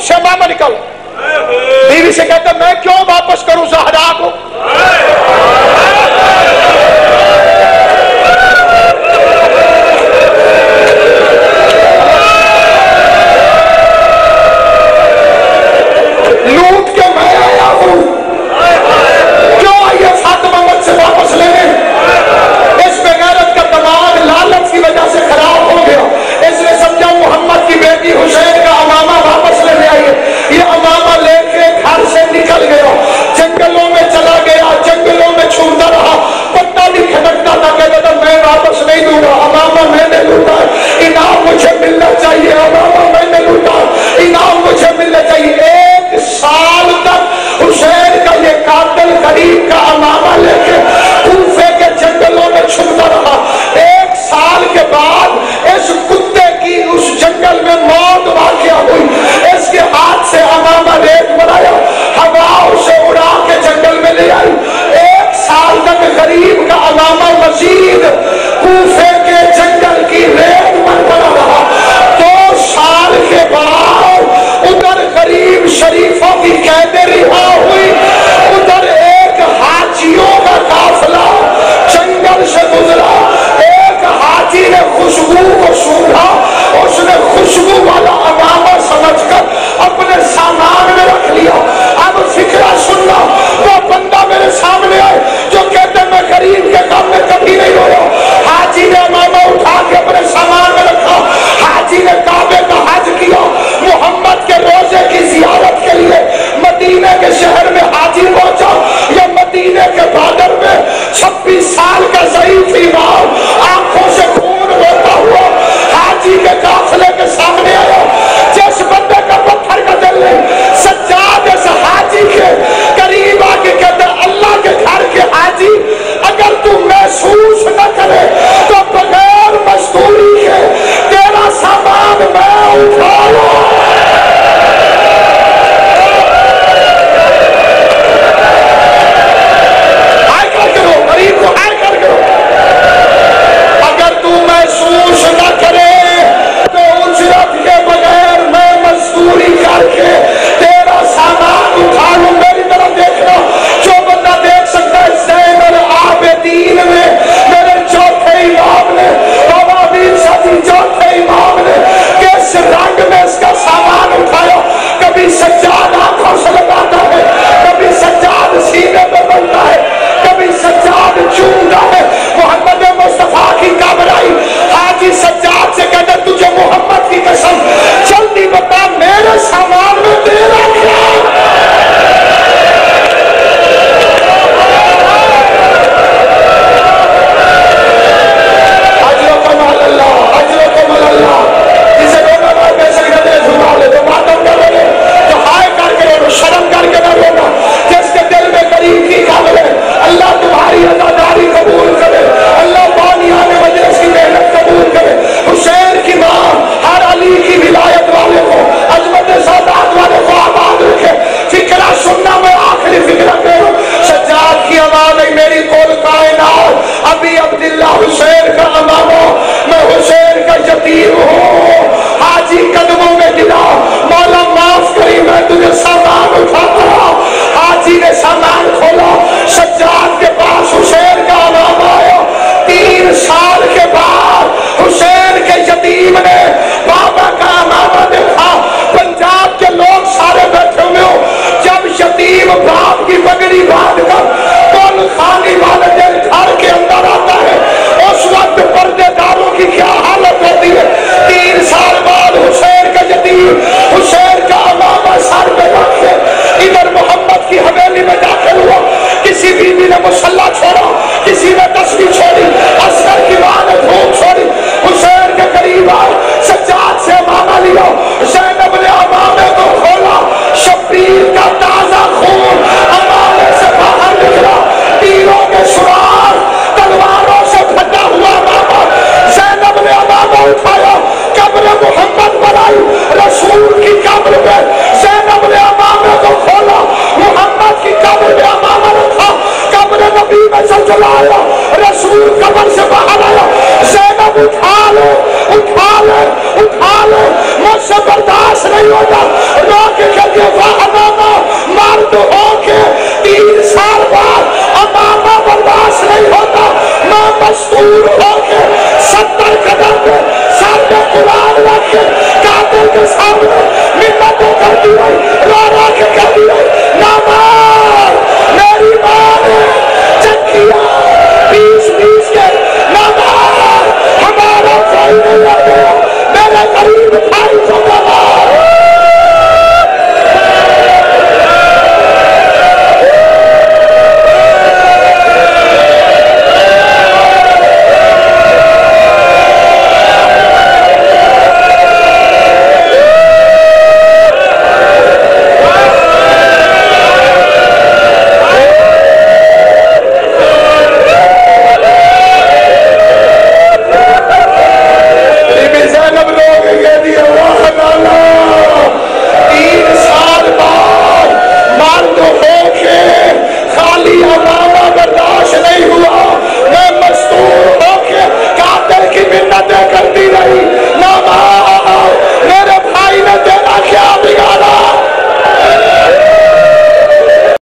سے ماما نکل. بیوی سے کہتا میں کیوں واپس کروں زہرا کو. لوٹ کے میں آیا ہوں, کیوں آئیے فاطمہ مجھ سے واپس لینے. اس بغیرت کا دماغ لالچ کی وجہ سے خراب ہو گیا. اس نے سمجھا محمد کی بیٹی حسین کا امامہ واپس لینے آئیے. یہ امامہ لے کے گھر سے نکل گیا, جنگلوں میں چلا گیا, جنگلوں میں چھوٹا رہا, پتا بھی کھٹکتا تھا, کہتا تھا میں واپس نہیں دوں گا, امامہ میں نے لوٹا, انعام مجھے ملنا چاہیے, امامہ میں نے لوٹا, انعام مجھے ملنا چاہیے. 1 سال تک حسین کا یہ قاتل غریب کا امامہ لے کے کوفے کے جنگلوں میں چھپتا رہا. 1 سال کے بعد اس کتے کی اس جنگل میں موت واقع ہوئی. اس کے ہاتھ سے امامہ ریت بنایا, ہوا اسے اڑا کے جنگل میں لے آئی. 1 سال تک غریب کا امامہ مزید کوفے کے جنگل کی ریت بن پڑا رہا. 2 سال کے بعد ادھر غریب شریفوں کی قید رہا ہوئی, ادھر ایک حاجیوں کا قافلہ جنگل سے گزرا. ایک حاجی نے خوشبو کو سونگا, اس نے خوشبو والا امامہ سمجھ کر اپنے سامان میں رکھ لیا. اب فکرہ سننا, وہ بندہ میرے سامنے آئے جو کہتے میں غریب کے کام میں کبھی نہیں رویا. حاجی نے امامہ اٹھا کے اپنے سامان میں رکھا. حاجی نے کعبے کا حج کیا, محمد کے روزے کی زیارت کے لیے مدینہ کے شہر میں حاجی پہنچا. یا مدینہ کے بادر میں 26 سال کا ضعیف امام آنکھوں سے خون ہوتا ہوا حاجی کے قافلے کے سامنے آیا. جس بندے کا پتھر کا دل نہیں, سجاد اس حاجی کے قریب آ کے کہتا اللہ کے گھر کے حاجی اگر تو محسوس نہ کرے تو بغیر مزدوری کے تیرا سامان میں اٹھاؤں. اگر تو محسوس نہ کرے تو اجرت کے بغیر میں مزدوری کر کے تیرا سامان اٹھا لوں. میری طرف دیکھنا, جو بندہ دیکھ سکتا ہے. زین العابدین میں میرے چوتھے امام نے, بابا امین شاہی چوتھے امام نے کس رنگ میں اس کا سامان اٹھایا. کبھی سجاد آنکھوں سے لگاتا ہے, کبھی سجاد سینے پہ بنتا ہے, کبھی سجاد چومتا ہے. محمد مصطفیٰ کی قبر آئی, حاجی سجاد سے کہتا تجھے محمد کی قسم جلدی بتا میرے سامان میں تیرا کیا. اجرکم اللہ, اجرکم اللہ. جسے دونوں بار میں سے گھنے جھما لے تو ماتم کر لے, تو ہائے کر کے رو, شرم کر کے نہ رونا. جس کے دل میں قریب کی قبر ہے, اللہ تمہاری عزاداری قبول کرے, اللہ بانیان مجلس کی محنت قبول کرے. حسین کی ماں ہر علی کی ولایت والے کو, عظمت سادات والے کو آباد رکھے. فکرہ سننا, میں آخری فکرہ کروں. سجاد کی آواز ہے میری کول کائنات ابھی عبداللہ حسین کا امامہ, میں حسین کا یتیم ہوں. حاجی قدموں میں گرا, مولا معاف کری میں تجھے سامان اٹھاتا ہوں. حاجی نے سامان کھولا, سجاد کے پاس حسین کا امامہ آیا. 3 سال کے بعد حسین کے یتیم نے بابا کا امامہ دیکھا. پنجاب کے لوگ سارے بیٹھے ہوئے ہو, جب یتیم باپ کی پگڑی باندھ کر کل خانی والے دن گھر کے اندر آتا ہے, اس وقت پردے داروں کی کیا حالت ہوتی ہے. 3 سال بعد حسین کا یتیم, حسین کا امامہ سر پہ رکھ کے ادھر محمد کی حویلی میں داخل ہوا. کسی بیوی نے مسلح چھوڑا, کسی نے تسبیح چھوڑی, عسکر کی ماں نے دھوپ چھوڑی. حسین کے قریب آئے, سجاد سے امامہ لیا. زینب نے امامے کو کھولا, شبیر کا تازہ خون امامے سے باہر نکلا. تیروں کے سوار, تلواروں سے پھٹا ہوا امامہ. زینب نے امامہ اٹھایا, قبر محمد پر آئی, رسول کی قبر پہ زینب نے امامے کو کھولا, محمد کی قبر پہ امامہ رکھا. قبر نبی میں سے جلایا, رسول قبر سے باہر آیا. زینب اٹھا لے, اٹھا لے, اٹھا لے, مجھ سے برداشت نہیں ہوتا. رو کہ امامہ مرد ہو کے 3 سال بعد امامہ برداشت نہیں ہوتا، میں مستور ہو کے 70 قدم پہ سر میں قرآن رکھ کے قاتل کے سامنے